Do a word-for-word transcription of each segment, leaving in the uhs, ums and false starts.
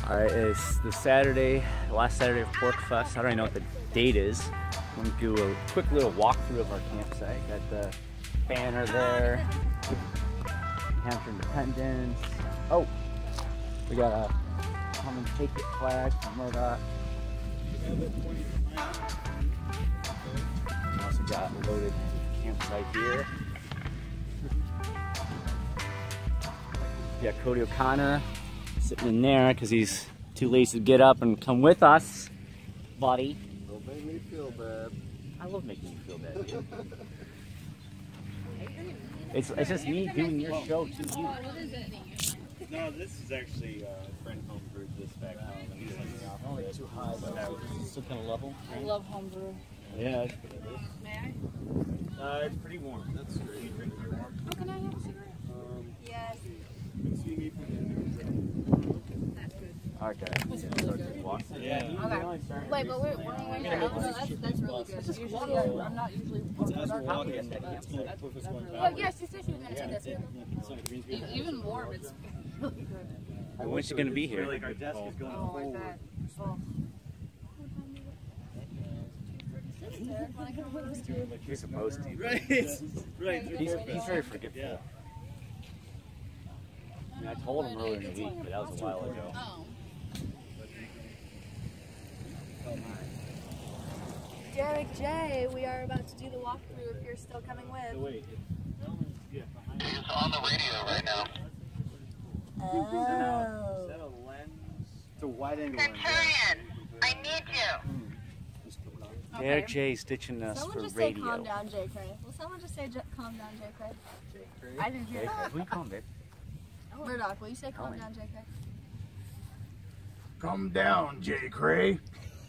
Alright, it's the Saturday, last Saturday of PorcFest. I don't even know what the date is. I'm going to do a quick little walkthrough of our campsite. Got the banner there, New Hampshire Independence. Oh, we got a come and take it flag from Murdoch. We also got a loaded campsite here. We got Cody O'Connor sitting in there because he's too lazy to get up and come with us, buddy. Don't make me feel bad. I love making you feel bad, dude. It's, it's just me doing your show to you. No, this is actually uh, a friend home brewed this back home. And he's like, Oh, it's too high, but it's still kind of level. I love homebrew. Yeah. May I? Uh, it's pretty warm. That's great. You drink it warm. Oh, can I have a cigarette? Um, Yes. you can see me from the That's good. Okay. Yeah. Okay. Wait, but we're, we're going to no, that's, that's really good. Usually, I, I'm not usually. Well, yeah, she said she was going to take this. E- Even warm, it's really good. When's she gonna be here? Like our desk is going Oh, I forward. bet. Oh. He's supposed to. Right. Right. He's, he's very forgetful. Yeah. I mean, I told him earlier in the week, but that was a while ago. Oh. Derek J, we are about to do the walkthrough if you're still coming So with. wait. Yeah, behind He's on the radio right now. Oh. Is that a lens? It's a wide angle lens. Centurion, I need you. Derek J stitching us Someone for just radio. say calm down, J. Cray. Will someone just say J calm down, J. Cray? I didn't hear J. that. Who you calling, babe? Murdoch, will you say calm Calling. down, J. Cray? Come down, J. Cray.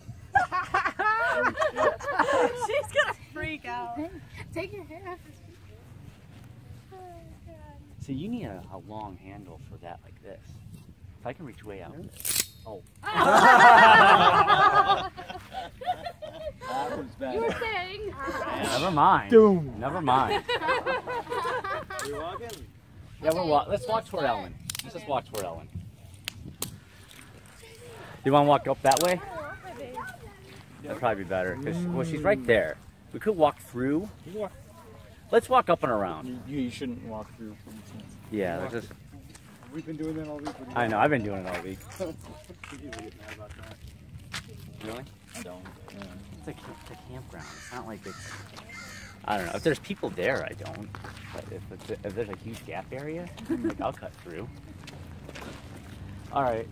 She's gonna freak out. Take your hair off. So you need a, a long handle for that, like this. If I can reach way out. Oh. That was bad. You were saying. Never mind. Doom. Never mind. You walking? Yeah, we'll walk. Let's walk toward Ellen. Let's just walk toward Ellen. You want to walk up that way? That'd probably be better. Cause, well, she's right there. We could walk through. You walk. Let's walk up and around. You, you shouldn't walk through. For instance. Yeah, let's just. We've been doing that all week. I know. I've been doing it all week. People get mad about that. Really? I don't. Yeah. It's a, camp- it's a campground. It's not like it's. I don't know. If there's people there, I don't. But if, it's if there's a huge gap area, like I'll cut through. All right.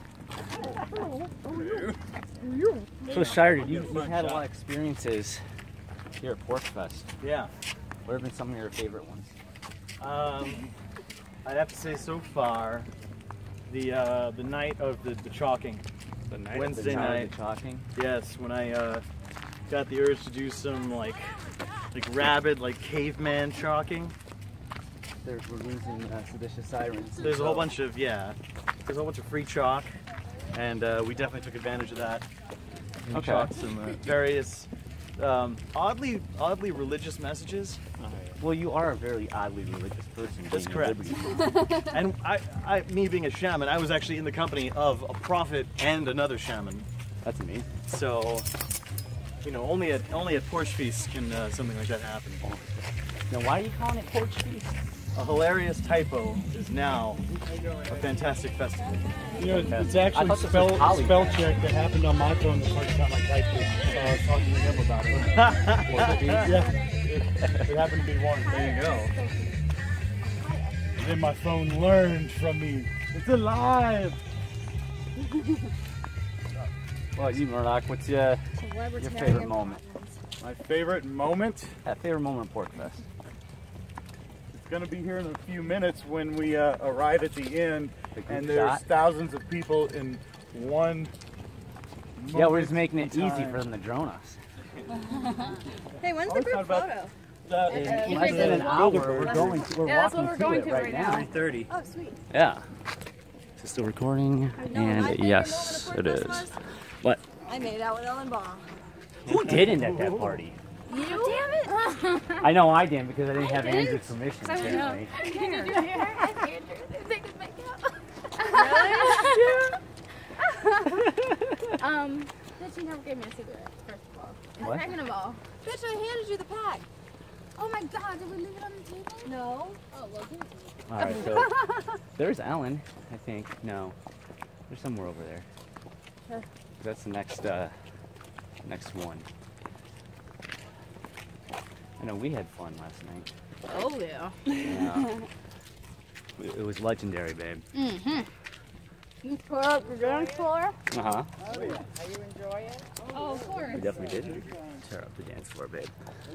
So Shire, you, you've had a lot of experiences here at PorcFest. Yeah. What have been some of your favorite ones? Um, I'd have to say so far, the uh, the night of the, the chalking. The night Wednesday of the night. talking. Yes, when I uh, got the urge to do some like like rabid like caveman chalking. There's we're losing uh, seditious sirens. There's a whole bunch of yeah. There's a whole bunch of free chalk, and uh, we definitely took advantage of that. We Okay. chalked some uh, various um, oddly oddly religious messages. Well, you are a very oddly religious person. That's being a correct. liberty. And I, I, me being a shaman, I was actually in the company of a prophet and another shaman. That's amazing. So, you know, only at only at Porch Feast can uh, something like that happen. Now, why are you calling it Porch Feast? A hilarious typo is now a fantastic festival. You know, it's I actually thought this was spell, Holly. spell check that happened on my phone the first time I typed it. So I was talking to him about it. Yeah, it, it happened to be one. There you go. Then my phone learned from me. It's alive! Well, you Murdoch, what's your, your favorite moment? My favorite moment Yeah, favorite moment of PorcFest. is going to be here in a few minutes when we uh, arrive at the end The group and there's shot? thousands of people in one Yeah, we're just moment making it in easy time. for them to drone us. Hey, when's I the was group talking about- photo? Uh, In Uh, less than an hour, we're going. We're Yeah, that's walking what we're going to it to right right now. now. three thirty. Oh, sweet. Yeah. Is it still recording? You know what my And favorite yes, moment it of is. PorcFest was? What? I made out with Ellen Baum. Who didn't at that party? You? Damn it! I know I didn't because I didn't have didn't. Andrew's permission. I would know. Apparently. Did you hear? Andrew, they could make out. Really? Um, bitch, you never gave me a cigarette, first of all. What? Second of all, Bitch, I handed you the pack. oh my god, did we leave it on the table? No. Oh, well, give it to me. All right, so there's Ellen, I think. No, there's somewhere over there. Sure. That's the next, uh, next one. I know we had fun last night. Oh, yeah. Yeah. It it was legendary, babe. Mm-hmm. You tore up the dance floor? Uh huh. Oh, of course. We definitely did tear up the dance floor, babe.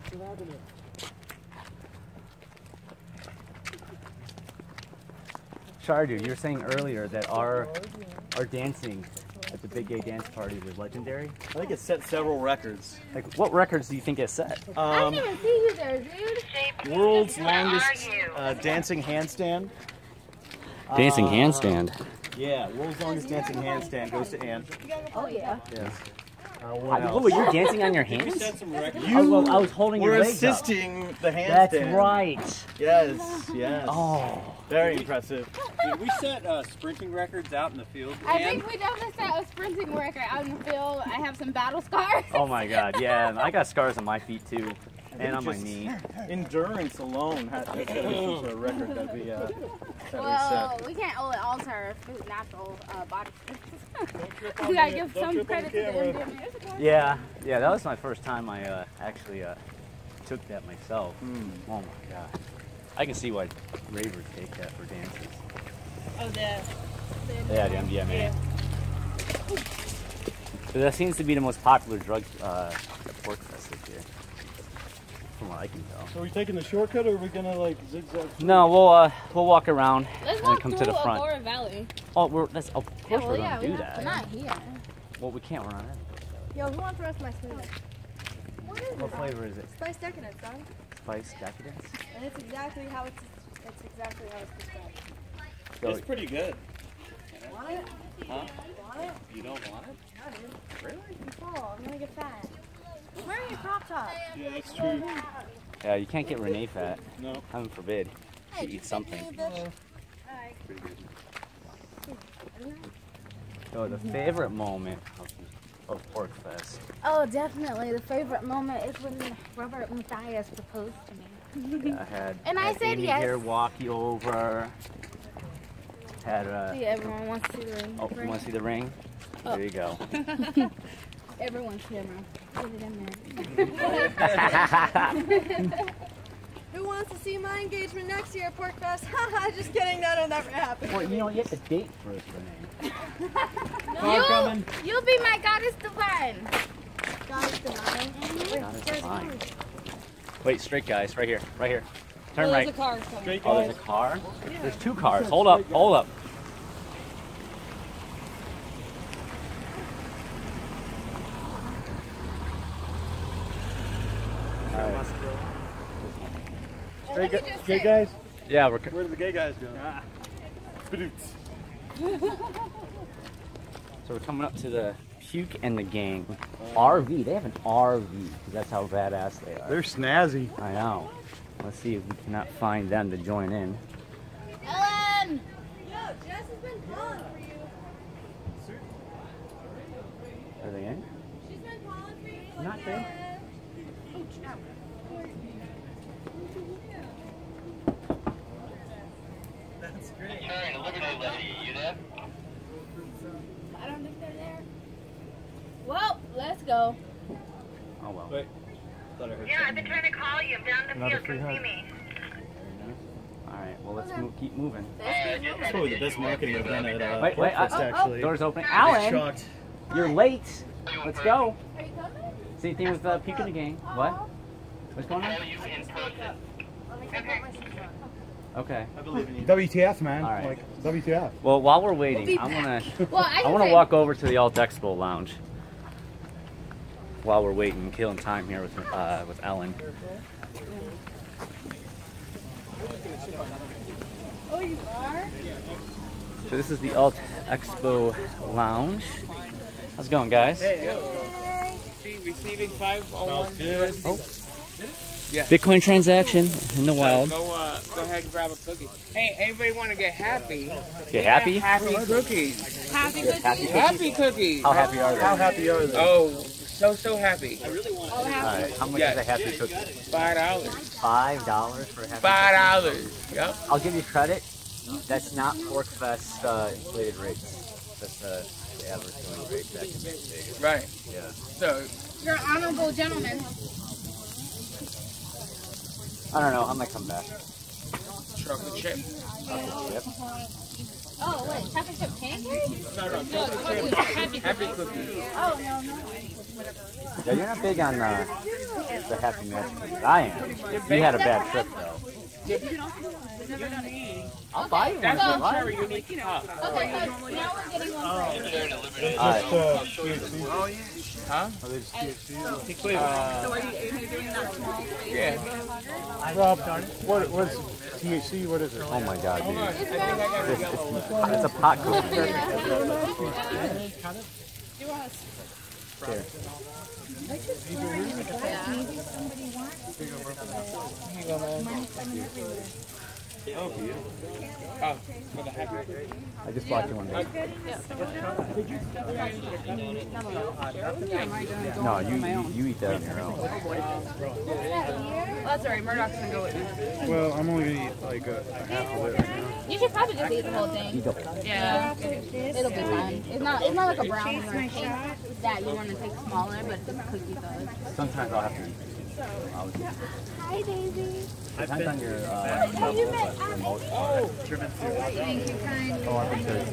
Shardu, you were saying earlier that our our dancing at the Big Gay Dance Party was legendary. I think it set several records. Like, what records do you think it set? I Um, didn't even see you there, dude. world's longest uh, dancing handstand. Dancing Uh, handstand. Yeah, world's longest dancing handstand goes to Ann. Oh, yeah. Yes. Uh, I, what what else? were you dancing on your hands? You I, was, I was holding were your legs up. assisting the handstand. That's right. Yes, yes. Oh. Very impressive. Did we set uh, sprinting records out in the field? I Ann? think we definitely set a sprinting record out in the field. I have some battle scars. Oh my God, yeah. I got scars on my feet too, and on my Just knee. Endurance alone has has got to be some sort of record that we, uh, that we Well, set. we can't only alter food natural uh, body strength. We gotta give some credit to the engineers. Yeah, yeah. That was my first time I uh, actually uh, took that myself. Mm. Oh my God. I can see why ravers take that for dances. Oh, the. Yeah, the M D M A. So that seems to be the most popular drug uh, at Pork Fest this year, from what I can tell. So are we taking the shortcut, or are we gonna like zigzag? No, we'll uh, we'll walk around Let's and walk come through to the front. Aurora Valley. Oh, we're that's of course Yeah, well, we're yeah, gonna do we're that. not here. Well, we can't. We're not in. Yo, who wants the rest of my smoothie? What is What flavor is it? Spice decadence, son. Spice decadence. And it's exactly how it's. It's exactly how it's described. So, It's pretty good. Want it? Huh? Want it? You don't want it? Yeah, dude. Really? I'm full. I'm gonna get fat. I'm wearing a crop top. Yeah, that's true. yeah, you can't get Renee fat. No. Heaven forbid. She eats something. Alright. Pretty good. So the favorite moment of, of Pork Fest. Oh, definitely. The favorite moment is when Robert Matthias proposed to me. I had, And I had said Amy yes. here walk you over. Had uh, See, everyone wants to see the ring. oh, you want to see the ring? Oh. There you go. Everyone's camera. Put it in there. Who wants to see my engagement next year at Pork Fest? Haha, just kidding. That'll never happen. Well, you know, you have to date first, Renee. You, you'll be my goddess divine. Goddess divine. Goddess divine. Wait, straight guys, right here, right here. Turn Oh, right. there's a car coming. Straight Oh, guys. there's a car? There's two cars. Hold up, hold up. Alright. Straight, gu- straight guys. Yeah, we're. co- Where did the gay guys go? So we're coming up to the Puke and the Gang R V. They have an R V because that's how badass they are. They're snazzy. I know. Let's see if we cannot find them to join in. Ellen! Yo, Jess has been calling for you. Are they in? She's been calling for you. Not like, there. yeah. Sorry, Liberty Lady, you there? I don't think they're there. Well, let's go. Oh well. Wait. Thought I heard Yeah, I've been trying to call you. I'm down the Another field. free Come see hug. me. All right. Well, let's move, keep moving. That's probably the best marketing I've done at uh, Wait, wait, Pork Fest, uh, actually. Doors open. I'm Alan, shocked. you're late. Let's go. Are you coming? Same thing with uh, Puke and the Gang. What? What's going on? Call you in person. Let me go put my shoes on. Okay. I believe in you. W T F, man. All right. Like W T F. Well, while we're waiting, I wanna Well, I, I wanna walk over to the Alt Expo Lounge. While we're waiting, killing time here with uh, with Ellen. Oh, you are? So this is the Alt Expo Lounge. How's it going, guys? Receiving five on one. Good. Oh. Yeah. Bitcoin transaction in the wild. Go, uh, go ahead and grab a cookie. Hey, anybody want to get happy? Get happy? Happy cookies. Happy cookies. Happy Happy cookies. How happy are they? How happy are they? Oh, so so happy. Oh, All happy. right. How much Yes. is a happy cookie? Five dollars. Five dollars for a happy Five cookie? dollars. Yep. I'll give you credit. That's not PorkFest uh, inflated rates. That's uh, the average going rate back in Vegas. Right. Yeah. So You're an honorable gentleman. I don't know. I might come back. chocolate chip. Yep. Oh, wait, chocolate chip pancakes? No, no, chocolate chip. Happy cookies. Oh, no, no. Yeah, you're not big on uh, the Happy Magic cookies. I am. You had a bad trip though. I'll buy you one. That's if you what like. cherry you need to pop. Okay, so now we're getting one for Just uh, T H C. Huh? Are they just T H C? Uh, So are you, are you doing that small? yeah. Rob, what, what's T H C? What is it? Oh my god, dude. I think I got a It's, yellow one. it's, it's a pot cookie. Do you want us? Here. Oh, for the happy cookie. I just bought you one. No, you, you you eat that on your own. Oh, that's alright, Murdoch's gonna go with you. Well, I'm only gonna eat like a, a half of it right now. You should probably just eat the whole thing. Yeah, it'll be fine. It's not, it's not like a brownie or a cake that you want to take smaller, but it's a cookie though. Sometimes I'll have to eat. I'll eat. Hi, Daisy. Depends on your uh, How you met? for the most part. Thank you, kind. Oh, I think there's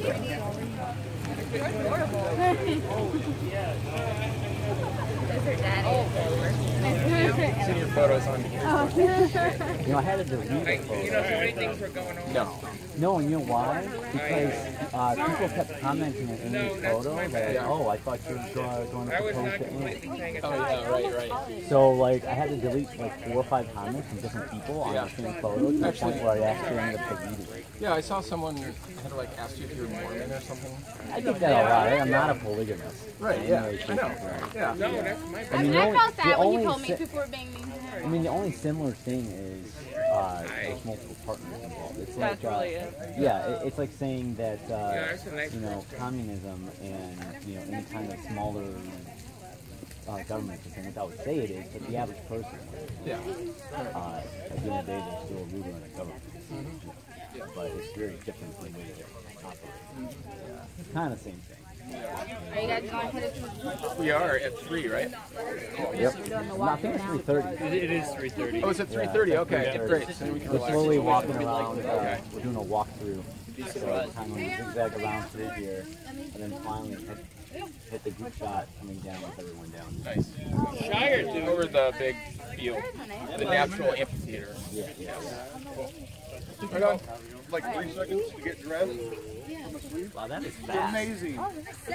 Is her daddy? Send your photos on here. You know, I had to delete Hey, the photo. you know how many things were going on? No. No, and you know why? Because uh, people kept commenting on Amy's photo that, oh, I thought you were go- going I to was propose not to Amy. completely paying attention. Oh, yeah, right, right. So, like, I had to delete like four or five comments from different people on Yeah. the same photo to the point where I actually ended up deleting it. Yeah, I saw someone had like asked you if you were Mormon or something. I get that a lot. I'm not a polygamist. Right, In yeah, any way, I shape, know. or form. Yeah. No, that's my I mean, the I only, felt the that when only you told me si- people were being mean to her. I mean, the only similar thing is uh, there's multiple partners involved. It's like, uh, yeah, it, it's like saying that uh, Yeah, that's a nice you know communism and you know any kind of smaller uh, government system. What I would say it is, but the average person, Yeah. uh, at the end of the day, they're still a ruler in a government. But it's very different in the way they operate. Yeah. It's kind of the same thing. Are you guys going to hit it? We are at three, right? Yep. No, I think it's three thirty. It is three thirty. Oh, it's at three thirty. Okay, great. So then we can We're relax. slowly walking around. Uh, we're doing a walkthrough. So kind of zigzag around through here, and then finally hit, hit the group shot coming down with everyone down. Nice. Shire, dude. Over the big field, the natural amphitheater. Yeah, yeah. Right on. Like three seconds to get dressed. Wow, that is fast. Amazing. Oh,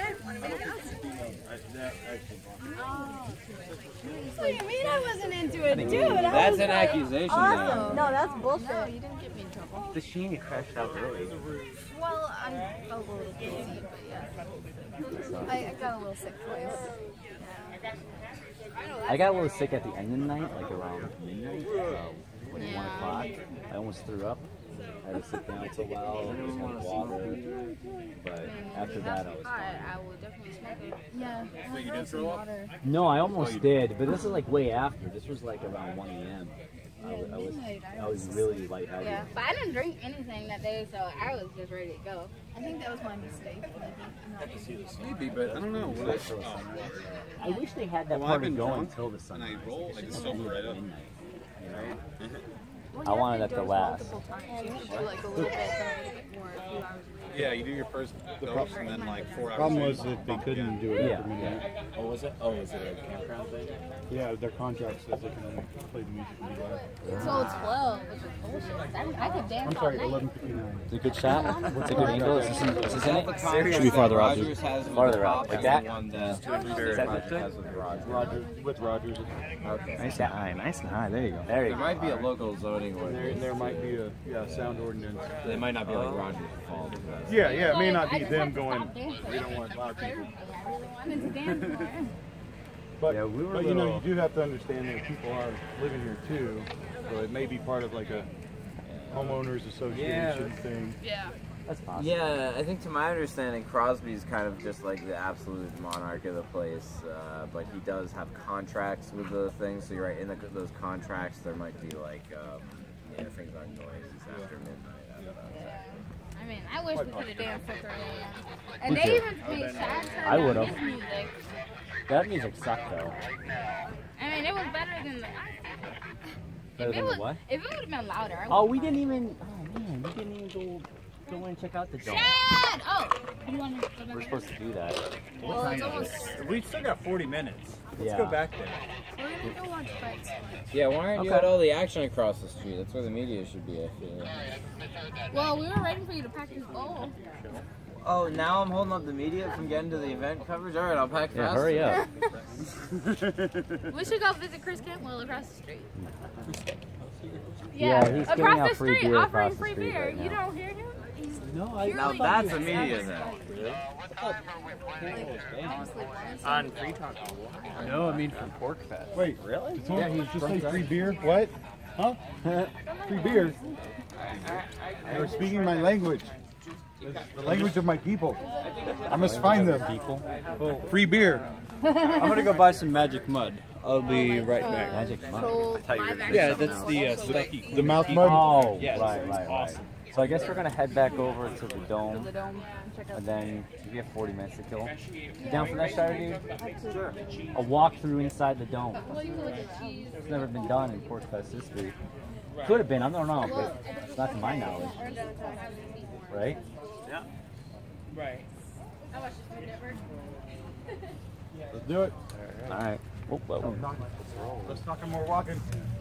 What do you mean I wasn't into it, dude? I That's was an like, accusation, Awesome. No, that's bullshit. No, you didn't get me in trouble. The sheen you crashed out early. Well, I'm a little busy, but yeah. I, I got a little sick twice. I got a little sick at the end of the night, like around midnight, uh, like Yeah. one o'clock. I almost threw up. I had to sit down for a while, just want water. But after that, I was I, fine. I will definitely smoke it. Yeah. So you did throw up? No, I almost did, but this is like way after. This was like around one a m I was, I was, I was really lightheaded. Yeah, but I didn't drink anything that day, so I was just ready to go. I think that was my mistake. Maybe, but I don't know. What I, I wish they had that Well, I've party been going drunk, until the sun. and I roll, I just sober right up. Midnight, you know? I wanted it to last. Yeah, you should do like a little bit, then a little bit more, a few hours. Yeah, you do your first dose and then like four hours. Problem later, was that they bump couldn't you. do it Yeah. after midnight. Oh, was it? Oh, is it a campground thing? Yeah, their contract says they can only play the music when you left. So it's twelve, which is bullshit. I, I could dance I'm all sorry, night. eleven fifty-nine. It's a good shot. What's a good angle? Is this in, is this in it? Should be farther out, dude. Has Farther out, like that? One Yeah. that Is that look good? Rogers, with Rogers. Okay. Nice and high, nice and high. There you go. There you There go. might be a local zoning There, ordinance. there might be a yeah sound ordinance. It might not be like Rogers Falls. Yeah, yeah, it may not be I just them had to going. stop dancing. We don't want loud people. Thursday, I really wanted to dance more. But, Yeah, we were but you know, little- you do have to understand that people are living here too, so it may be part of like a homeowners association thing. Yeah. That's possible. Yeah, I think to my understanding, Crosby's kind of just like the absolute monarch of the place, uh, but he does have contracts with the things. So you're right, in the, those contracts, there might be like, um, you know, things like noises after midnight. I don't know. I mean, I wish we could have danced for three a.m. And Me they too. even made Shad turn I down would've. his music. That music sucked though. I mean, it was better than the. Better if than it was, the what? If it would have been louder. I Oh, would've we gone. didn't even. Oh man, we didn't even go go in and check out the dome. Shad! Oh, you want to go back We're there? supposed to do that. Well, it's almost. We still got forty minutes. Let's Yeah. go back there. We're gonna go watch fights. Yeah, why aren't you Okay. at all the action across the street? That's where the media should be, I feel. Well, we were waiting for you to pack this bowl. Oh, now I'm holding up the media from getting to the event coverage? Alright, I'll pack Yeah, fast. hurry up. We should go visit Chris Cantwell across the street. Yeah, he's giving across out the free street, beer offering across the free street beer. right You now. don't hear him? He's No, I Now purely that's a used. media event. On Free Talk. No, I mean from Pork Fest. Wait, really? Yeah, he's just say free beer. What? Huh? Free beer? They were speaking my language. The language of my people. I must find them. People. Free beer. I'm gonna go buy some magic mud. I'll be right back. Magic mud. Troll I thought you were live gonna Yeah, action. that's the uh, stucky. The mouth mud. Oh, Yes. right, right, right. So I guess we're gonna head back over to the dome, The dome. Check out and then we have forty minutes to kill. You down for that, Saturday? Sure. A walk through inside the dome. Well, you can look at cheese. It's never been done in Pork Fest history. Could have been, I don't know, but it's not to my knowledge, right? Right. I watched Food Network. Let's do it. All right. Oh, whoa. Let's talk and more walking.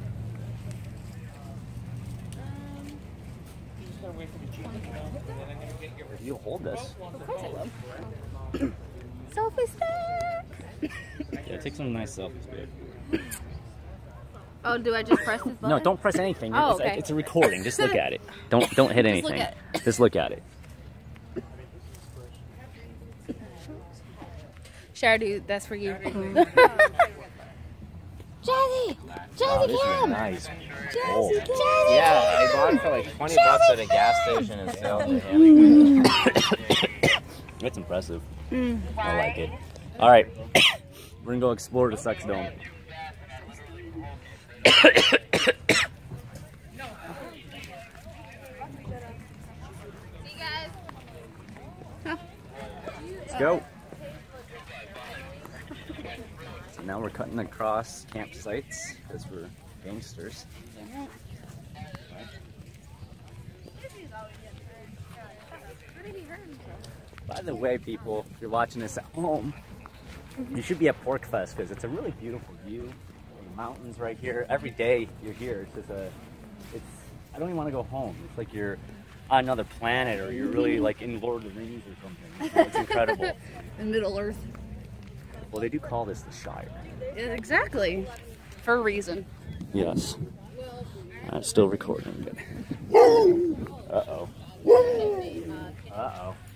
You hold this. Of course I will. Selfie stick. Yeah, take some nice selfies, babe. Oh, do I just press this button? No, don't press anything. Oh, it's, okay. it's a recording. Just look at it. Don't don't hit Just look anything. at it. Just look at it. Sure, dude, that's for you. Jazzy! Jazzy Wow, this is Cam! nice. Jazzy Cam! Yeah, I bought it for like twenty bucks at a gas station in Salem. That's impressive. Mm. I like it. All right, we're gonna go explore the Sex Dome. See you guys. Let's go. So now we're cutting across campsites because we're gangsters. By the way, people, if you're watching this at home, you should be at Pork Fest because it's a really beautiful view. The mountains right here. Every day you're here, it's just a, it's, I don't even want to go home. It's like you're on another planet or you're really like in Lord of the Rings or something. It's incredible. In Middle Earth. Well, they do call this the Shire. Exactly. For a reason. Yes. I'm still recording. Uh-oh. Uh-oh.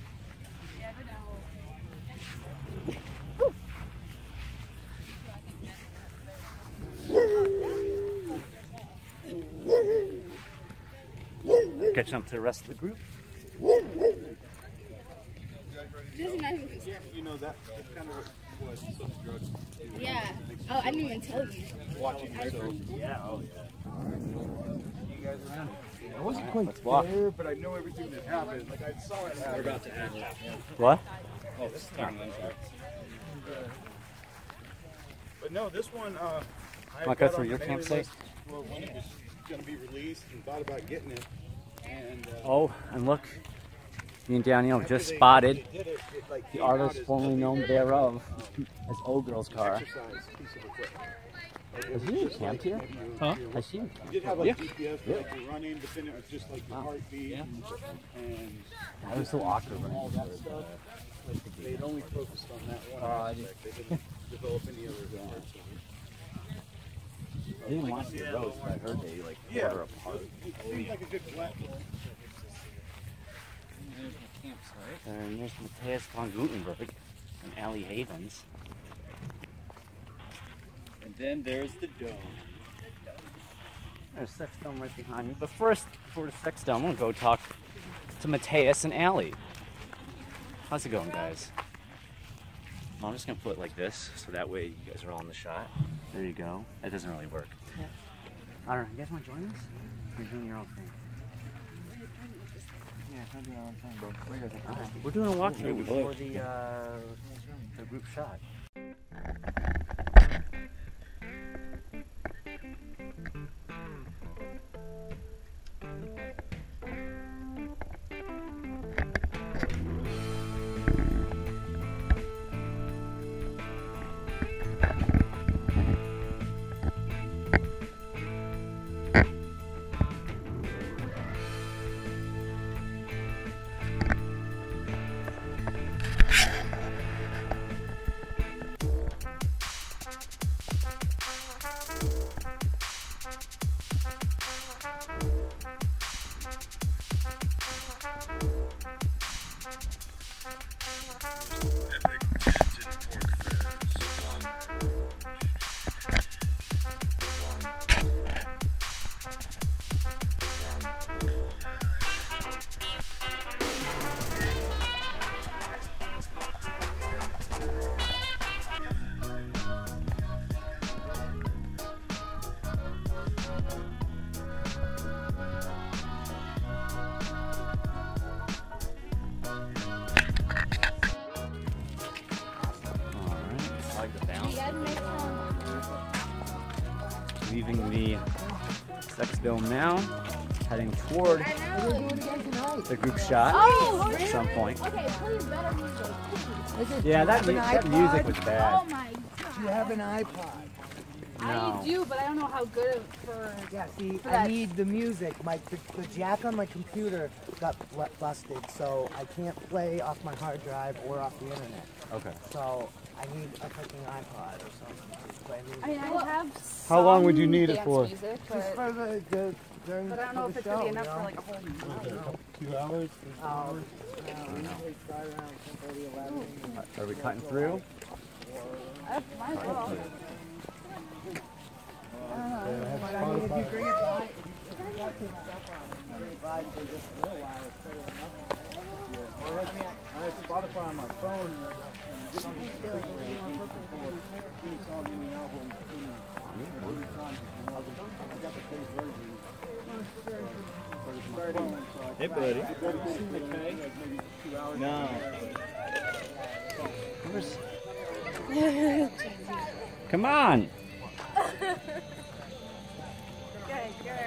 Catching up to the rest of the group. You know that kind of what some drugs. Yeah. Oh, I didn't even tell you. Watching so Yeah, oh yeah. you guys around. I wasn't quite walk. there, but I know everything that happened. Like I saw it happen. We're about to end. What? Oh, this is time. But no, this one. Uh, I Wanna got go on through the your mailing campsite? list for when it was going to be released, and thought about getting it. And uh, Oh, and look, me and Daniel after just they- spotted they did it, it, like, the came out artist as formerly just known a, thereof um, as Old Girl's car. exercise piece of equipment. Like, it Has was he just camped like here? if you- Huh? Has she? You did have like Yeah. G P S for like your running, but then it was just like your Wow. heartbeat Yeah. and, and That was so awkward. all Right? that stuff. Like, they'd only focused on that one Oh, I aspect. They didn't develop any other parts of it. They didn't want the roads, but I heard they like Yeah. quarter apart. It seemed like a good platform. And there's Matthias von Gutenberg and Allie Havens. And then there's the dome. There's Sex Dome right behind me. But first, before the Sex Dome, I'm gonna go talk to Mateus and Allie. How's it going, guys? Well, I'm just gonna put it like this, so that way you guys are all in the shot. There you go. That doesn't really work. Yeah. I don't know. You guys want to join us? Or are you doing your own thing? Yeah, I'm doing our own thing, bro. What do you guys think? All right. We're doing a walkthrough for the uh, the group shot. Leaving the Sex Dome now, heading toward the group shot Oh, at some point. Okay, please better music. Please. Yeah, that, mu that music was bad. Oh my god. Do you have an iPod? No. I do, but I don't know how good of- for. Yeah, see, for I that. need the music. My the, the jack on my computer got bu- busted, so I can't play off my hard drive or off the internet. Okay. So I need a freaking iPod or something to play music. I mean, I have. How long would you some need it dance for? Music, Just but, for the, the during but I don't know for if the it's show, gonna be enough you know? for like a whole month. Two hours? Oh, uh, we usually start around ten thirty, eleven. Are we cutting through? I might as well. But I mean, if you bring it by, if you got to bring it by for just a little while, it's better than nothing. Or let me, I have Spotify on my phone. And get on the Hey, buddy. No. Come on! Good girl.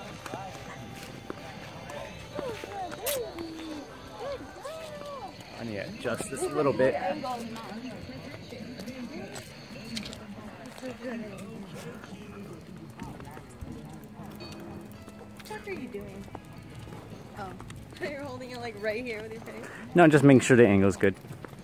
I need to adjust this a little bit. What are you doing? Oh, you're holding it like right here with your face. No, just making sure the angle's good.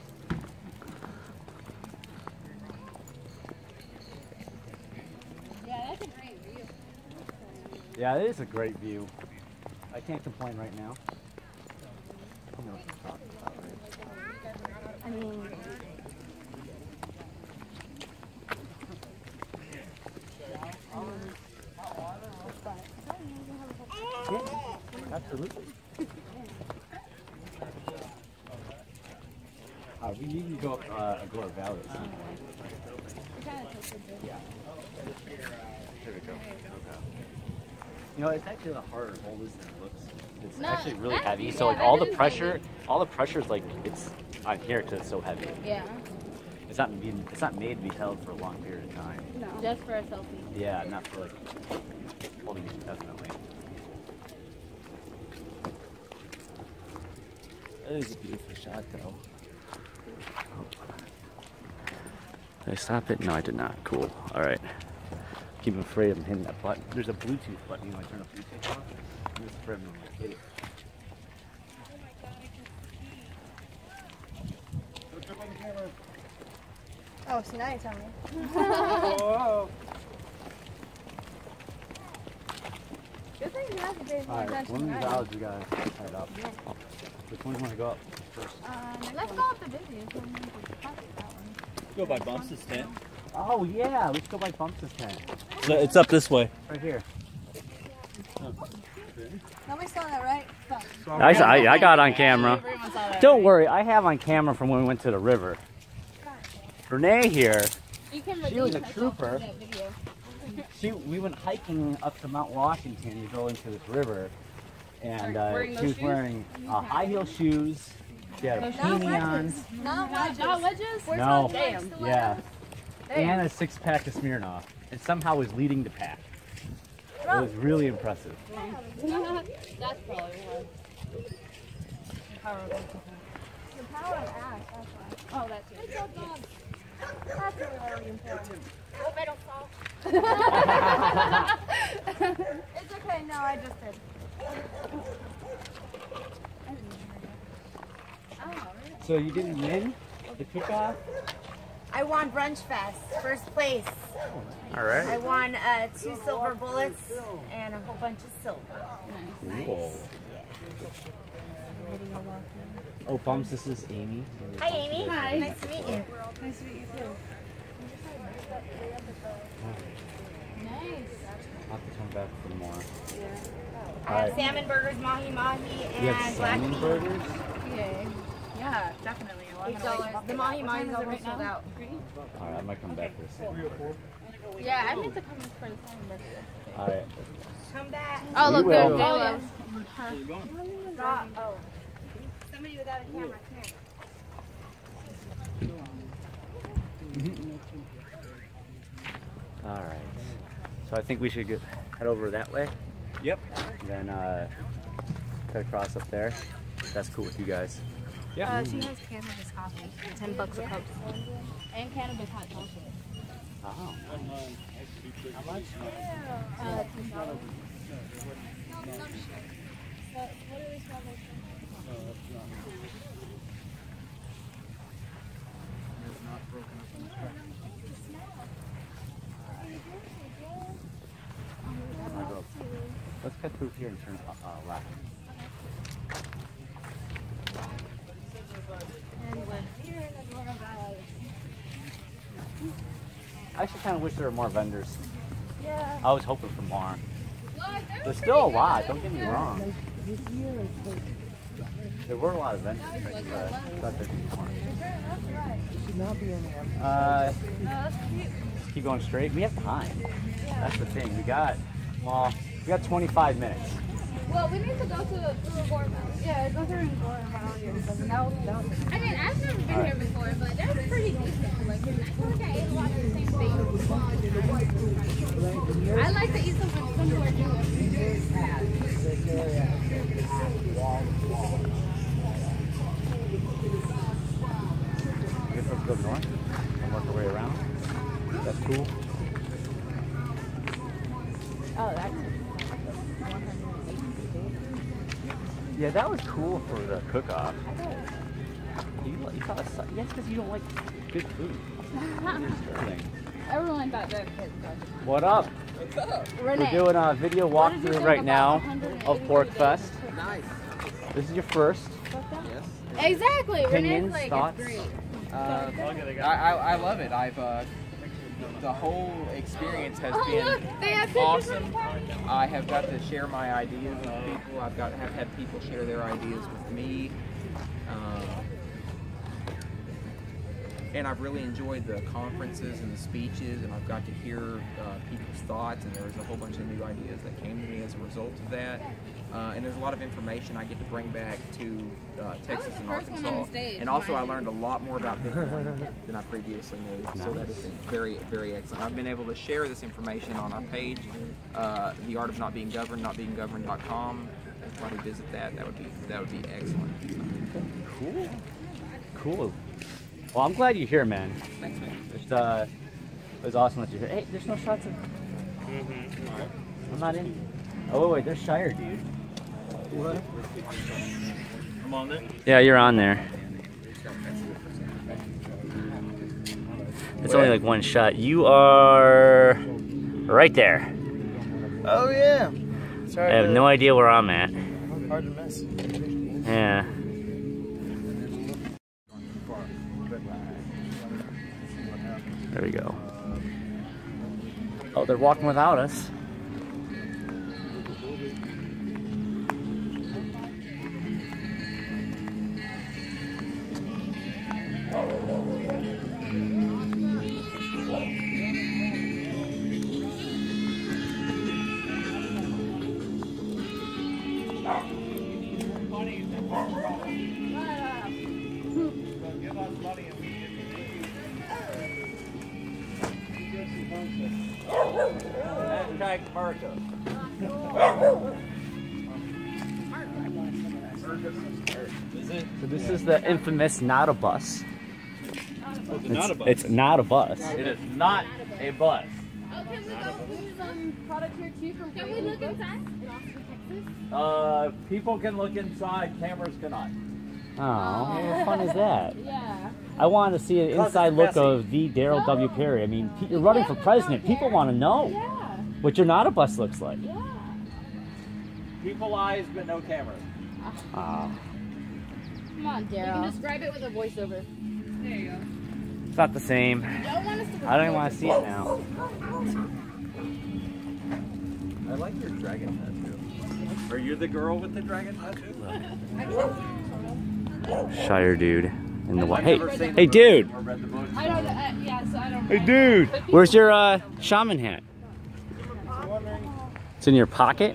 Yeah, that's a great view. Yeah, it is a great view. I can't complain right now. I mean, Absolutely. Uh, we need to go up uh, Agora Valley at some point. Yeah. There we go. You know, it's actually a lot harder to hold this than it looks. It's No, actually really that- heavy. So yeah, like that all the is pressure, heavy. all the pressure is like it's on here because it's so heavy. Yeah. It's not being, it's not made to be held for a long period of time. No. Just for a selfie. Yeah, not for like holding it indefinitely. That is a beautiful shot, though. Did I stop it? No, I did not. Cool. All right. Keep afraid of hitting that button. There's a Bluetooth button. You know, I turn the Bluetooth on. I'm just afraid I'm gonna hit it. oh, so now you tell me. Whoa. Good thing you have to pay All right. attention One of these tonight. valves you guys head up. Which one do you want to go up first? Um, let's go up the busiest one. That one. Go by Bumps' tent. Oh yeah, let's go by Bumps' tent. It's up this way. Right here. Nobody saw that, right? I, I, I got on camera. Don't worry, I have on camera from when we went to the river. Renee here, she was a trooper. She, we went hiking up to Mount Washington to go into this river. And uh, she was wearing uh, high heel shoes. She had a bikini on. Not wedges. Not wedges? Where's No. my damn? Yeah. And a six pack of Smirnoff. And somehow was leading the pack. It was really impressive. That's probably why. The power of ash, that's why. Oh, that's it. Good job, Bob. That's really important. Hope I don't fall. It's okay, no, I just did. So you didn't win the cook-off? I won Brunch Fest, first place. All right. I won uh, two silver bullets and a whole bunch of silver. Cool. Oh, Bumps, this is Amy. Hi, Amy. Hi. Nice to meet you. Nice to meet you too. Nice. I'll have to come back for more. I have salmon burgers, mahi mahi, You have and black salmon bean. burgers? Yeah. Yeah, definitely. Eight dollars. The mahi mahi is almost sold out. All right, I might come back for a second. Yeah, I meant to come for the salmon burger. All right. Come back. Oh, We look, will. there Oh, it goes. Stop. Oh. Somebody without a camera. Come here. All right. So I think we should get, head over that way. Yep. Then uh, cut across up there. That's cool with you guys. Yeah. Uh, she has cannabis coffee. Ten bucks a cup. And cannabis hot coffee. Oh. How much? Uh, ten dollars. Let's cut through here and turn uh, uh, left. I actually kind of wish there were more vendors. Yeah. I was hoping for more. There's still a lot, don't get me wrong. There were a lot of vendors, but uh, I thought there'd be more. Uh, just keep going straight. We have time. That's the thing. We got, well, we got twenty-five minutes. Well, we need to go to through Gore Valley. Yeah, go through Gore Valley or something. That was, that was I mean, I've never been here before, but they're pretty decent. Like, I feel like I ate a lot of the same things. I like to eat something similar to I guess let's go north and work our way around. That's cool. Oh, that's Yeah, that was cool for the cook-off. You, you thought it sucked. Yes, because you don't like good food. Everyone thought that. What up? What's up? We're doing a video walkthrough right now of Pork Fest. Nice. This is your first. Yes. Exactly. Opinions, Renee's like, thoughts? it's great. Uh, I, I, I love it. I've uh, the whole experience has Oh, been look, they have pictures awesome. of the park. I have got to share my ideas with people. I've got have had people share their ideas with me. Um, and I've really enjoyed the conferences and the speeches, and I've got to hear uh, people's thoughts, and there was a whole bunch of new ideas that came to me as a result of that. Uh, and there's a lot of information I get to bring back to uh, Texas and Arkansas. And also I learned a lot more about Bitcoin than I previously knew. So that has been very, very excellent. I've been able to share this information on our page, uh, The Art of Not Being Governed, not being governed dot com. If I would visit that, that would be that would be excellent. Cool. Cool. Well, I'm glad you're here, man. Thanks, man. It's, uh, it was awesome that you're here. Hey, there's no shots of... I'm not in. Oh, wait, wait, there's Shire, dude. What? I'm on there? Yeah, you're on there. It's only like one shot. You are right there. Oh, yeah. I have no idea where I'm at. Hard to miss. Yeah. There we go. Oh, they're walking without us. Hashtag America. So this is the infamous not a bus. Oh, it's It's not a bus. It's not a bus. It is not a bus. Oh, can we go? There's some product here too from Can we look inside? In Austin, Texas? Uh, people can look inside, cameras cannot. Oh, what fun is that? Yeah. I want to see an Because inside it's look messy. of the Daryl W. Perry. I mean, pe- you're running for president. People want to know Yeah. what your not a bus looks like. Yeah. People eyes, but no cameras. Ah, Come on, Daryl. You can describe it with a voiceover. There you go. it's not the same. You don't want us to I don't even want to see it now. I like your dragon tattoo. Are you the girl with the dragon tattoo? Shire dude in the white. I've Hey, never seen hey, the dude. movie or read the book. I don't. Uh, yeah. So I don't. Hey, dude. Where's your uh, shaman hat? It's in your pocket.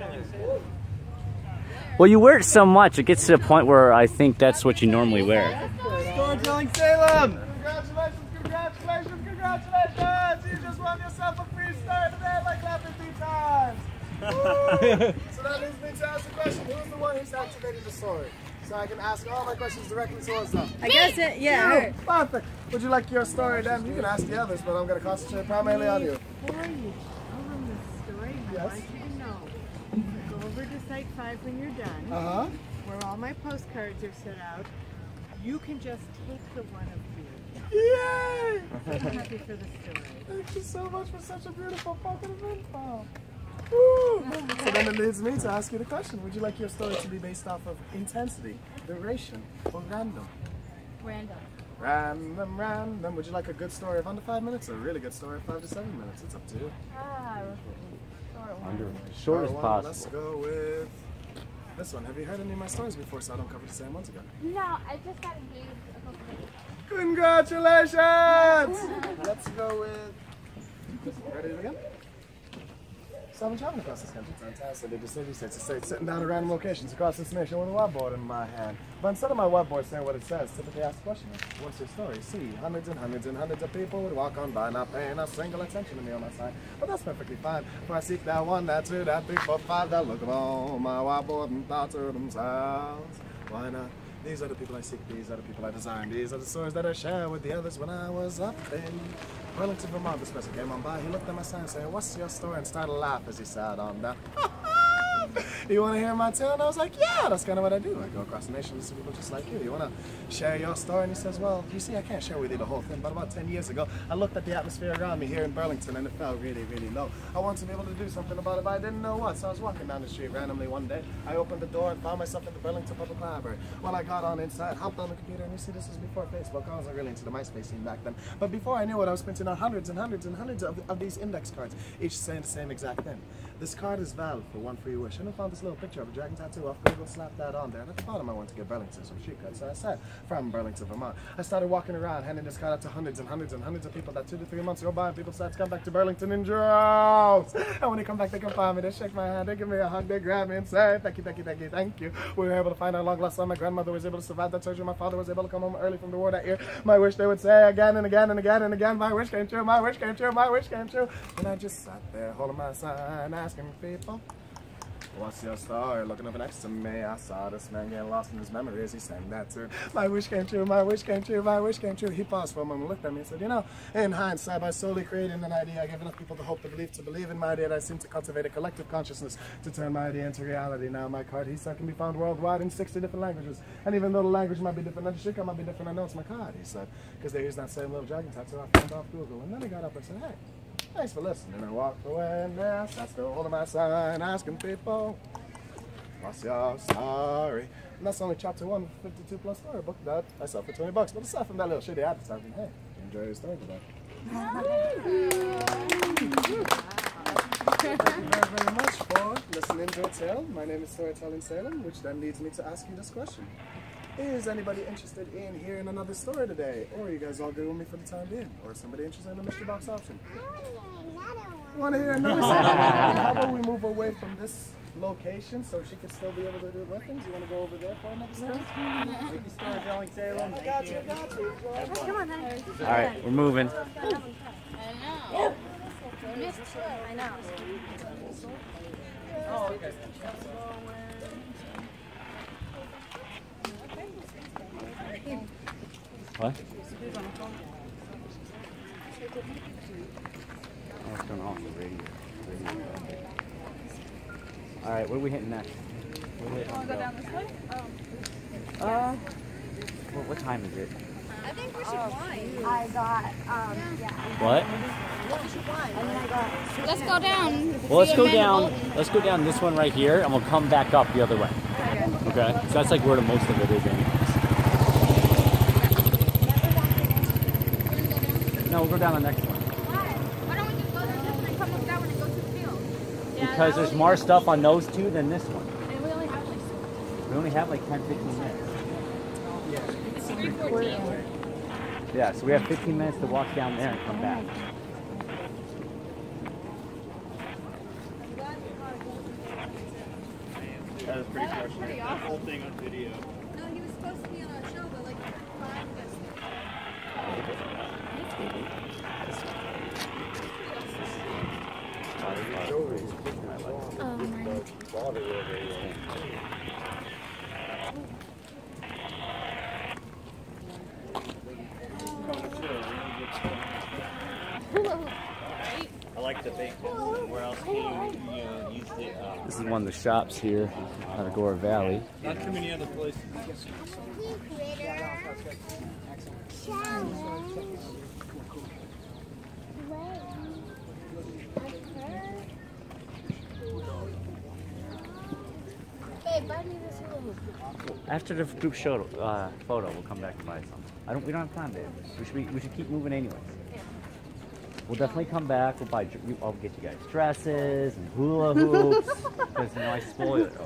Well, you wear it so much, it gets to the point where I think that's what you normally wear. Storytelling Salem! Congratulations, congratulations, congratulations! You just won yourself a free story today, like clapping three times! Woo! So that leads me to ask the question, who's the one who's activated the story? So I can ask all my questions directly towards them. I guess it, yeah. You, perfect. Would you like your story then? You can ask the others, but I'm going to concentrate primarily on you. Before you tell them the story, I Yes. want you to know. Go over to Site five when you're done, Uh-huh. where all my postcards are set out. You can just take the one of you. Yay! I'm happy for the story. Thank you so much for such a beautiful fucking event, pal. Woo! So then it leads me to ask you the question. Would you like your story to be based off of intensity, duration, or random? Random. Random, random. Would you like a good story of under five minutes or a really good story of five to seven minutes? It's up to you. Ah, short one. Under short as One, possible. Let's go with this one. Have you heard any of my stories before so I don't cover the same ones again? No, I just got engaged a couple days. Congratulations! Let's go with... Ready again? So I've been traveling across this country, fantastic. I did city states to states, sitting down at random locations across this nation with a whiteboard in my hand. But instead of my whiteboard saying what it says, typically ask the question, what's your story? See, hundreds and hundreds and hundreds of people would walk on by, not paying a single attention to me on my side. But that's perfectly fine, for I seek that one, that two, that three, four, five, that look on my whiteboard and thought to themselves, why not? These are the people I seek, these are the people I design, these are the stories that I share with the others when I was up in Burlington, Vermont. This person came on by, he looked at my sign saying, what's your story? And started to laugh as he sat on down. You want to hear my tale? And I was like, yeah, that's kind of what I do. I go across the nation to people just like you. You want to share your story? And he says, well, you see, I can't share with you the whole thing, but about ten years ago, I looked at the atmosphere around me here in Burlington and it felt really, really low. I wanted to be able to do something about it, but I didn't know what. So I was walking down the street randomly one day. I opened the door and found myself at the Burlington Public Library. Well, I got on inside, hopped on the computer, and you see, this was before Facebook. I wasn't really into the MySpace scene back then. But before I knew it, I was printing out hundreds and hundreds and hundreds of, of these index cards, each saying the same exact thing. This card is valid for one free wish. And I found this little picture of a dragon tattoo off Google, slapped that on there. And at the bottom, I wanted to get Burlington some street cred. So I said, from Burlington, Vermont. I started walking around, handing this card out to hundreds and hundreds and hundreds of people. That two to three months go by, and people start to come back to Burlington in droves. And when they come back, they can find me, they shake my hand, they give me a hug, they grab me and say, thank you, thank you, thank you, thank you. We were able to find our long lost son. My grandmother was able to survive that surgery. My father was able to come home early from the war that year. My wish, they would say again and again and again and again, my wish came true, my wish came true, my wish came true. And I just sat there holding my sign, asking people, what's your story? Looking up next to me, I saw this man getting lost in his memory as he sang that tune. My wish came true, my wish came true, my wish came true. He paused for a moment, looked at me and said, you know, in hindsight, by solely creating an idea, I gave enough people the hope to believe, to believe in my idea, that I seem to cultivate a collective consciousness to turn my idea into reality. Now my card, he said, can be found worldwide in sixty different languages. And even though the language might be different, and the shit might be different, I know it's my card, he said, because they use that same little dragon tattoo I found off Google. And then he got up and said, hey, thanks for listening. And walked away, and there I sat still holding my sign, asking people, what's your story? And that's only chapter one, fifty-two plus story book that I sell for twenty bucks. But aside from that little shitty advertisement, hey, enjoy your story today. Thank you very, very much for listening to a tale. My name is Storytelling Salem, which then leads me to ask you this question. Is anybody interested in hearing another story today? Or are you guys all good with me for the time being? Or is somebody interested in the mystery box option? Want to hear another story? How about we move away from this location so she can still be able to do weapons? You want to go over there for another story? Thank you, Storytelling Salem. I got you, I got you. Come on, then. All right, we're moving. I know. I know. Oh, okay. What? Oh, it's going off the radio. radio. All right, what are we hitting next? Where are we hitting Want to go go? down this way? Oh. Uh, well, what time is it? I think we should wine. I got, um, yeah. What? We should wine. And then I got. Let's go down. Well, let's See go Amanda down. Bolton. Let's go down this one right here, and we'll come back up the other way. Okay. So that's like where the most of it is, anyways. No, we'll go down the next one. Why don't we just go to this one and come up that one and go to the field? Because there's more stuff on those two than this one. And we only have like We only have like ten, fifteen minutes. it's three fourteen. Yeah, so we have fifteen minutes to walk down there and come back. That was pretty fresh. The whole thing on video. No, he was supposed to be on our show, but like five of us. I like the big one. Where else can you, you know, use the, uh, This is one of the shops here out of Gore Valley. not too many other places. Babe, buy me this little. After the group show, uh, photo, we'll come back and buy some. I don't. We don't have time, babe. We should. Be, we should keep moving anyways. We'll definitely come back. We'll buy. dr- I'll get you guys dresses and hula hoops because you know I spoil it.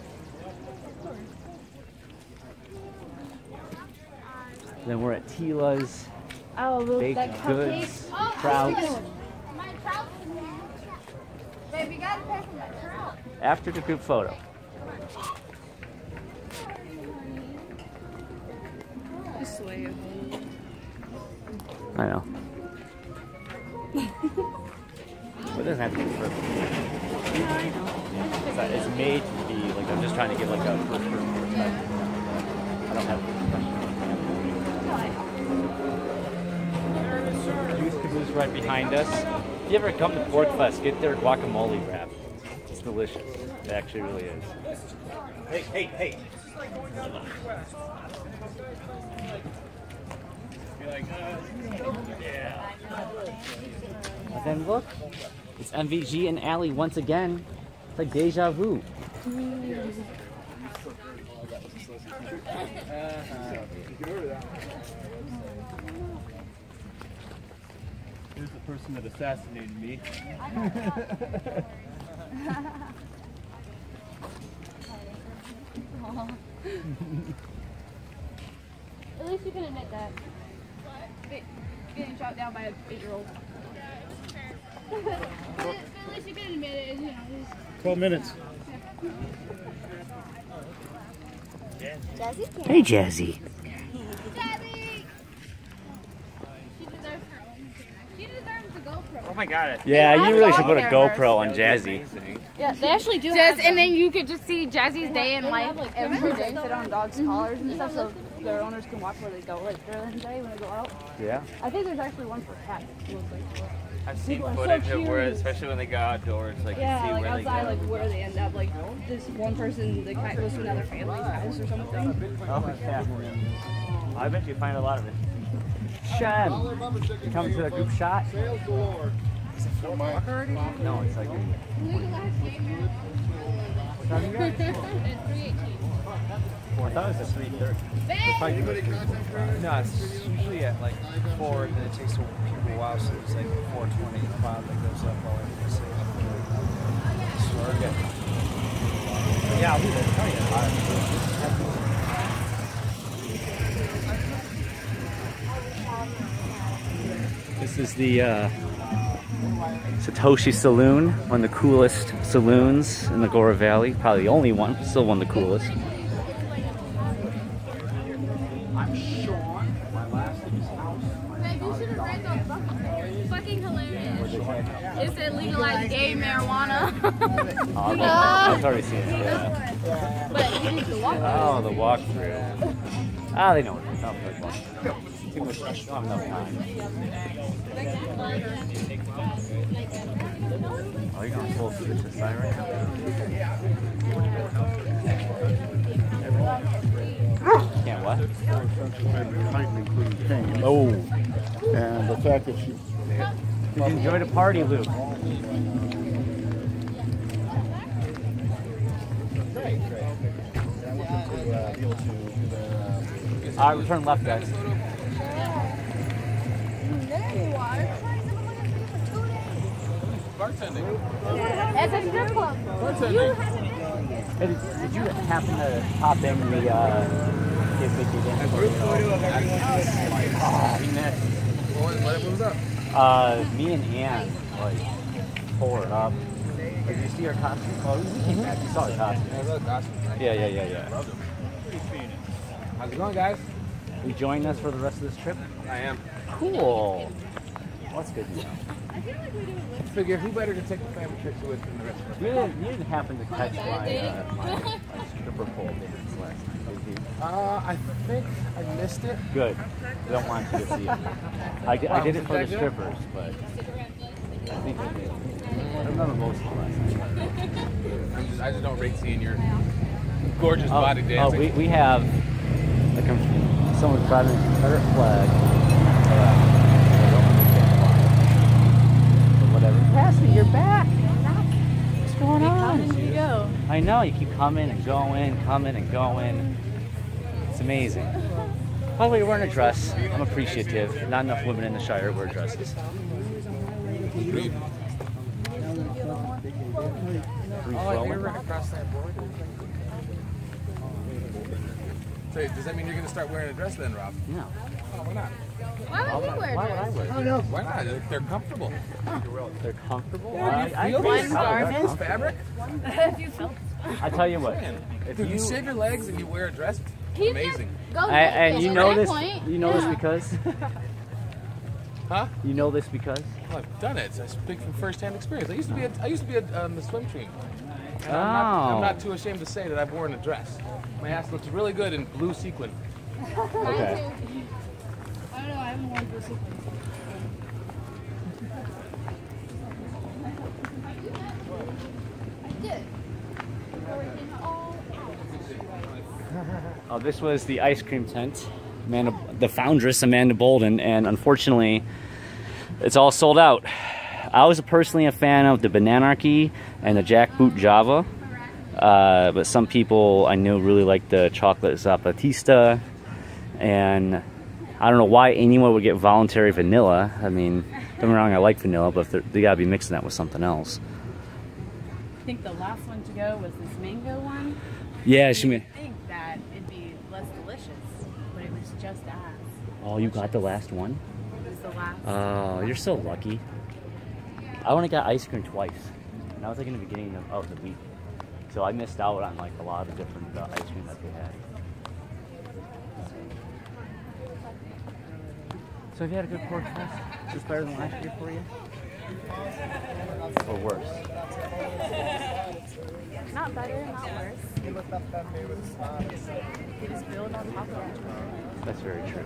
Then we're at Tila's. Oh, those, Baked that goods, cupcake. Oh, Krauts. my trout. Babe, you gotta pay for my trout. After the group photo. This way. I know. But it doesn't have to be perfect. It's, not- it's made to be like I'm just trying to give like a first person perspective. I don't have a Juice Caboose right behind us. If you ever come to Pork Fest, get their guacamole wrap. It's delicious. It actually really is. Hey, hey, hey. Yeah. But then look, it's M V G and Allie once again. It's like deja vu. Here's the person that assassinated me. At least you can admit that. Get- Getting shot down by an eight-year-old. At least you can admit it. You know, it's- Twelve minutes. Jazzy Hey, Jazzy. Daddy! She deserves her own camera. She deserves the GoPro. Oh my god. Yeah, you really should put a cameras. GoPro on Jazzy. Yeah, they actually do. Just and then you could just see Jazzy's day in life every day. Sit on dogs' collars and stuff, so their owners can watch where they go, like during the day when they go out. Yeah. I think there's actually one for cats. It looks like. I've seen People are so footage of where, cute. especially when they go outdoors, like you Yeah, see like where outside, they like go. where they end up. Like this one person, the cat goes to another family's house or something. Oh, yeah. I bet you find a lot of it. Shem, you coming to the group shot? No, it's like. What time you got? I thought it was at three thirty. No, it's usually at like forward, then it takes a people a while, so it's like four twenty, the cloud that goes up all over the city. So we're good. Yeah, I'll be there. Oh, yeah. This is the uh, Satoshi Saloon, one of the coolest saloons in the Gora Valley. Probably the only one, but still one of the coolest. I'm Sean. My last name is House. Babe, you should have read those books. Fucking hilarious. It said legalize gay marijuana. Oh, I've, I've already seen it. Yeah. But you need to walk. Oh, the walkthrough. Ah, they know what it's not like walk. Too much. I don't have enough time. Oh, you're going full switch this side right now? Can't what? Tightly clean chain. Oh. And the fact that she. Did you enjoy the party, Luke? Great, great. Alright, we turn left, guys. There you are. Bartending. As a strip club. Bartending. Hey, did, did you happen to hop in the uh, Kid fifty dance? A group photo of everyone. Oh, we missed. What, what was up? Uh, me and Ann, like, tore it up. Did you see our costume? Oh, we came back. You saw the costume. Yeah, yeah, yeah, yeah. How's it going, guys? You joining us for the rest of this trip? I am. Cool. Well, that's good to know. I figure who better to take the family trip with than the rest of us? You didn't, you didn't happen to catch my, uh, my, my stripper pole dance last night, did you? Uh, I think I missed it. Good. I don't want you to see it. I, I did it for the strippers, but I think I did. I remember most of it last night. I'm just, I just don't rate seeing your gorgeous Oh, body oh, dancing. we, we have a conf someone driving a Confederate flag. Uh, I don't understand why. But whatever. Pass me, you're back. What's going on? You go. I know, you keep coming and going, coming and going. It's amazing. By the way, you're wearing a dress. I'm appreciative. Not enough women in the Shire wear dresses. Free Oh, you're flowing. right across that border. So, does that mean you're going to start wearing a dress then, Rob? No. Oh, why not? Why would you wear Why would I this? wear I don't know. Why not? They're, they're comfortable. They're comfortable? Yeah, I, you I feel think this? so. They're This comfortable. fabric? If you felt I tell you what. If Dude, you, you, shave your legs and you wear a dress, it's amazing. Go I, and you know At this. that point, You know this yeah. because. Huh? You know this because. Well, I've done it. I speak from first-hand experience. I used to be a, I used to be a, um, a swim team. And I'm, not, I'm Oh. not too ashamed to say that I've worn a dress. My ass looks really good in blue sequin. Okay. I don't know, I haven't worn blue sequins. I did. Working all Oh, this was the ice cream tent. Amanda, the foundress, Amanda Bolden, and unfortunately, it's all sold out. I was personally a fan of the Bananarchy and the Jackboot Java, uh, but some people I know really like the chocolate Zapatista, and I don't know why anyone would get voluntary vanilla. I mean, don't get me wrong, I like vanilla, but if they gotta be mixing that with something else. I think the last one to go was this mango one. Yeah, she You made. would think that it'd be less delicious, but it was just as. Oh, you got the last one? It was the last. Oh, you're so lucky. I only got ice cream twice, and that was like in the beginning of, of the week. So I missed out on like a lot of different uh, ice cream that they had. So have you had a good Pork Fest? Is this better than last year for you? Or worse? Not better, not worse. You just build on top of it. That's very true.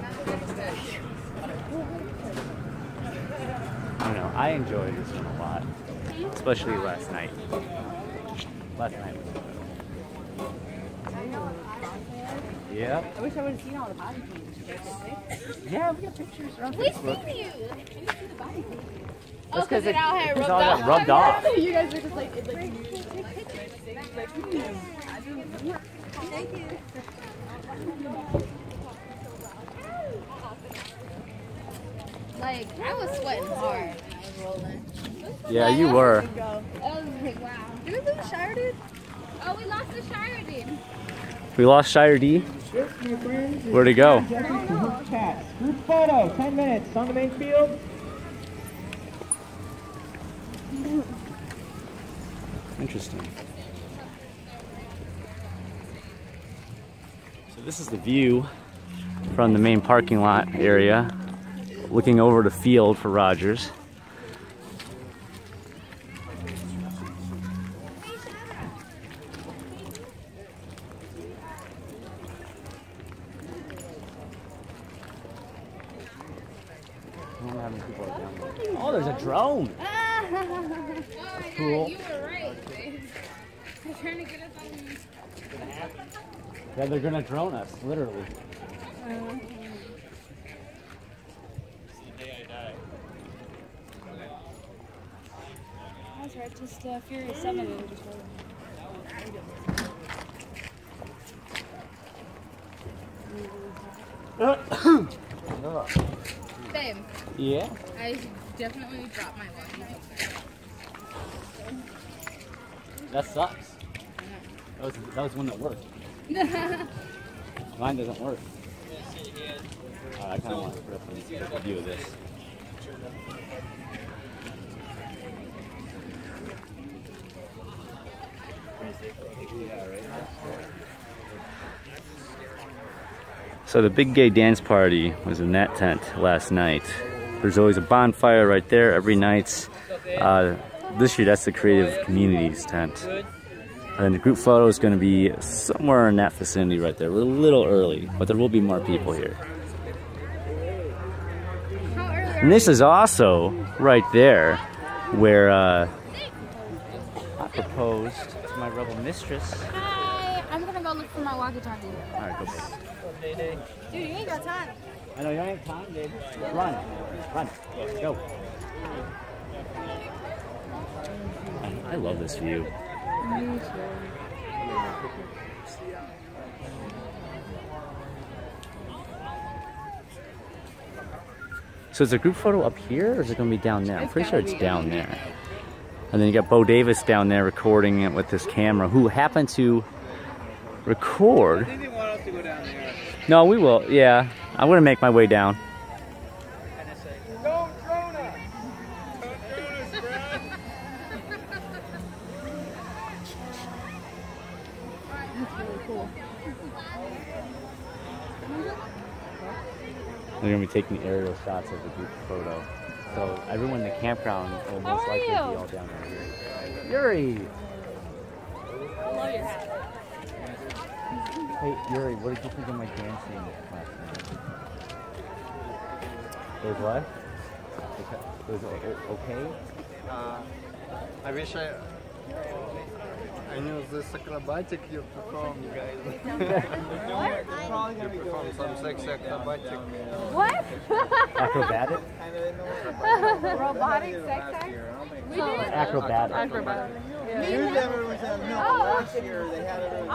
I don't know. I enjoyed this one a lot, especially last night. Last night was good. Yeah. I wish I would have seen all the body paints. You guys get pics? Yeah, we got pictures on We Facebook. seen you. Can you see the body? That's Oh, 'cause because it it- all had it rubbed all got off. rubbed off. You guys are just like, it like, like, Thank you. like, I was sweating hard when I was rolling. Yeah, you were. I was like, wow. Did we lose Shire Dude? Oh, we lost the Shire Dude. We lost Shire D. Where'd he go? Group photo, ten minutes on the main field. Interesting. So this is the view from the main parking lot area, looking over the field for Rogers. Oh, there's a drone. Cool. You were right, babe. They're trying to get us on. Yeah, they're gonna drone us, literally. Uh, That's right, just uh, Furious seven and just Babe. Yeah? I definitely dropped my walkie. That sucks. That was, that was one that worked. Mine doesn't work. Uh, I kind of want to put up a view of this. So the big gay dance party was in that tent last night. There's always a bonfire right there every night. Uh, this year that's the Creative Communities tent. And the group photo is going to be somewhere in that vicinity right there. We're a little early, but there will be more people here. And this is also right there where uh, I proposed to my rebel mistress. Hi, I'm gonna go look for my walkie-talkie. All right, go. Dude, you ain't got time. I know you don't have time, babe. Run, run, go. I, I love this view. Me too. So is the group photo up here, or is it going to be down there? I'm pretty sure it's down there. And then you got Bo Davis down there recording it with this camera, who happened to record. I think they want us to go down there. No, we will. Yeah, I'm going to make my way down. Don't drone us! Don't drone us, bro! That's really cool. They're going to be taking aerial shots of the group photo. So everyone in the campground will most likely be all down there. Yuri! I love your hat. Hey, Yuri, what did you think of my dancing last night? It was what? It was okay? Uh, I wish I I knew this acrobatic you perform, you guys. You perform some sexy acrobatic. What? Acrobatic? Robotic sex act? We did. Acrobatic. Acrobatic. Yeah. Usually everyone's had no. Oh. Last year they had everyone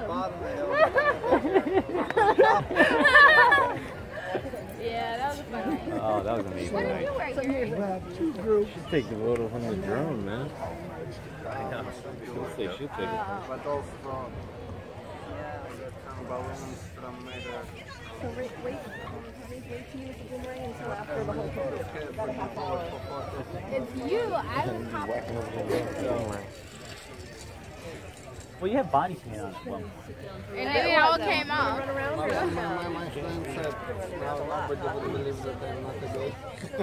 Awesome. Yeah, that was a fun night. Oh, that was amazing. What did you wear, Yuri? Should take the photo from the drone, man. I know. She'll take, she'll take it. But also from, yeah, some balloons from Meta. So wait, wait, wait to use the boomerang until after the whole photo. About a half hour. It's you. I was confident. Well, you have body paint on it. Well. And then it all came off. Run around. My, my, my friend said, now nobody would believe that I'm not a gay.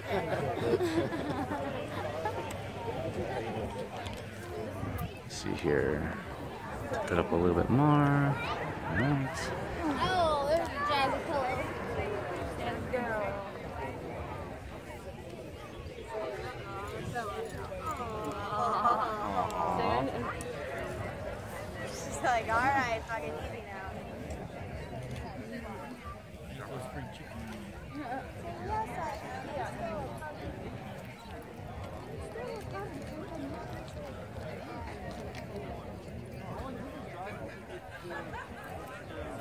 See here. Put it up a little bit more. All right. Oh, there's a jazzy pillow. Let's go. She's like, all right, fucking easy now.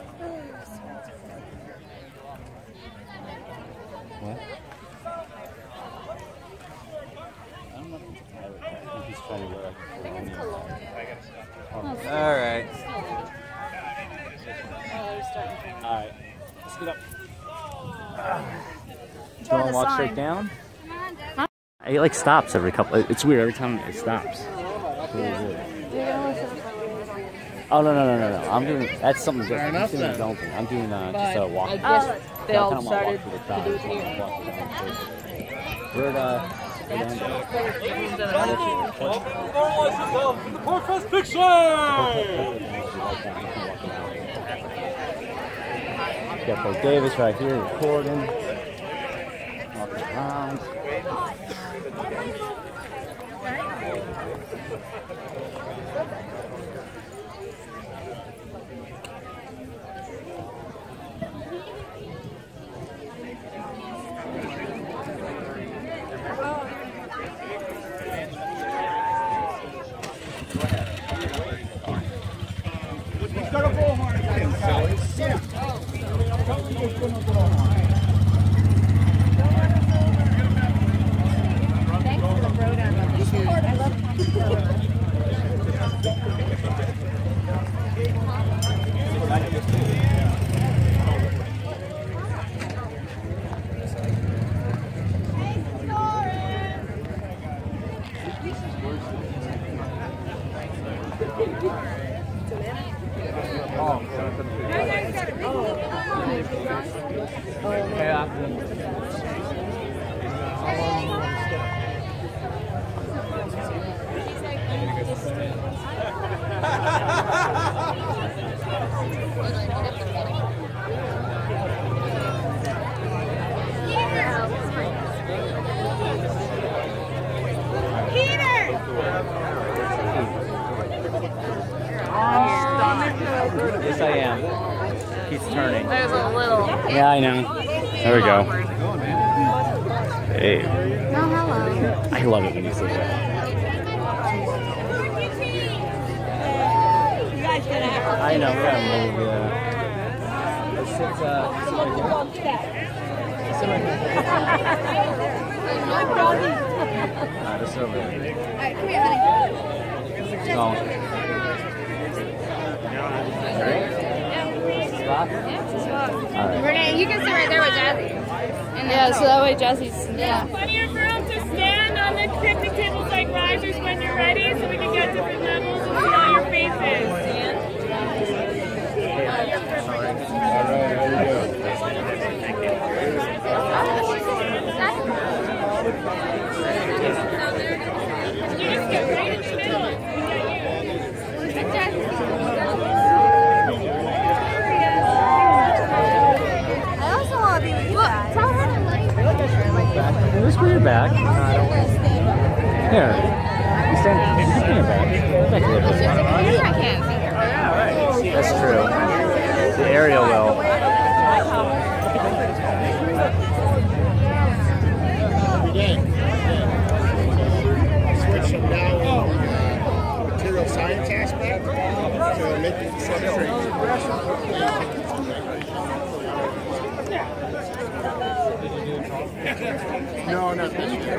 What? walk sign. straight down. It like stops every couple. It's weird every time it stops. It's really weird. Oh no no no no no! I'm doing that's something different. I'm doing don't think. I'm doing uh, just a walk. I guess they all I kinda wanna walk decided through the to crowd. do it I wanna here. walk through the- We're at uh, Porkfest picture! Got Bo Davis right here recording. Walking around. Got a bullhorn. Yeah. Thanks for the throwdown. I love Yes, I am. Keeps turning. There's a little. Yeah, I know. There we go. Hey. No, hello. I love it when you say that. I know. We're having a little, uh, let's sit, uh, sit right here. Sit right here. Alright, this is over there. Alright, come here, honey. No. Ready? Spot? Alright. Renee, you can sit right there with Jazzy. And yeah, so that way Jazzy's. Yeah. Plenty of room to stand on the picnic tables like risers when you're ready, so we can get different levels and see all your faces. You just get right in the middle. I also want to be with you guys. Tell her to leave. Just bring it back. Here. You stand, just bring it back. Back a little bit. I can't see her. That's true. The aerial will. Switching now material science aspect to make it substrate. No, not this year.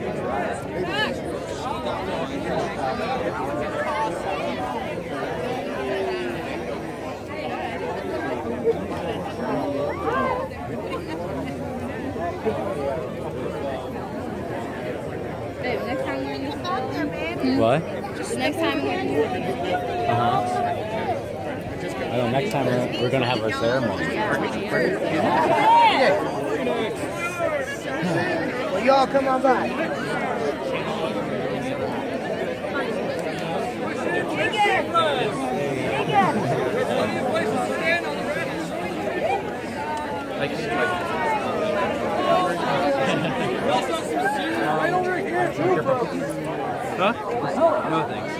Babe, next time we're in this building. What? Just next time we're in this building. Uh huh. I know. Next time we're, we're gonna have our ceremony. Well, y'all come on by. Right over here. Huh? No thanks.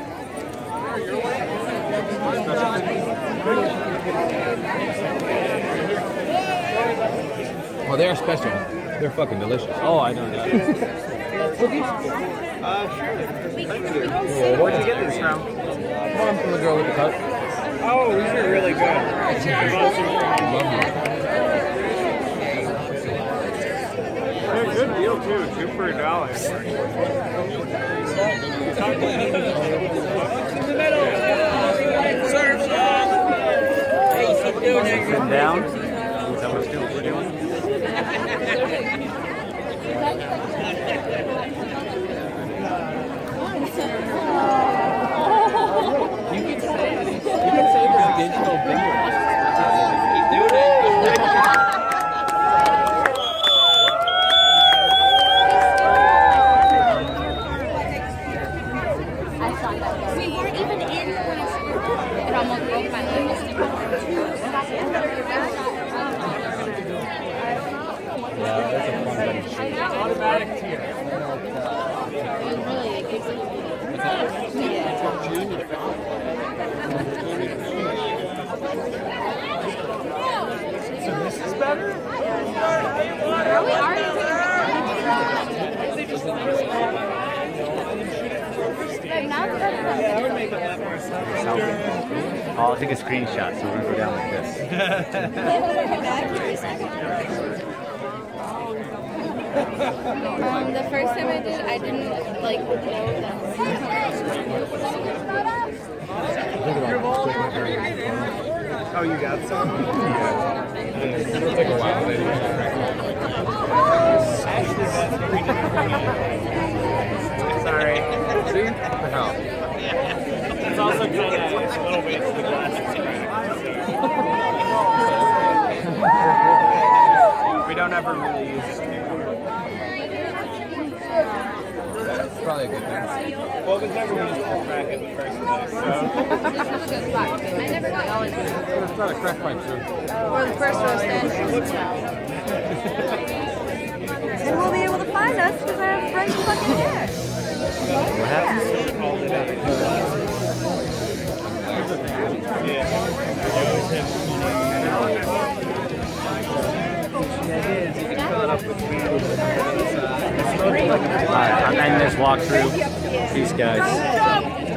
Well, they're special. They're fucking delicious. Oh, I don't know. Cookies? Uh, sure. Well, where'd you get these from? One from the girl with the coat. Oh, these are really good. They're a good deal too, two for a dollar. Serve sauce. Hey, you keep doing that. Sit down. Is that what we're doing? You can say you can say this digital video. Keep doing it. We weren't even in when it almost broke my leg. Yeah, that's a fun bunch. Automatic tier. So this is better? Are we already Yeah, I would make it a lot more sense. I'll take a screenshot so we're gonna go down like this. Um, the first time I did, I didn't like know that. Oh, you got some? Yeah. It'll take a while. Actually, that's what we did. Sorry. See? No. It's also kind of a little bit to the glasses. We don't ever really use it. That's probably a good thing. Well, because everyone just pulled back in the first place, so. This was a good spot. I never got always It's not a crack pipe, too. Or the first row stand. And we'll be able to find us because I have bright fucking hair. What happened? Alright, I'm ending this walkthrough. Peace, guys.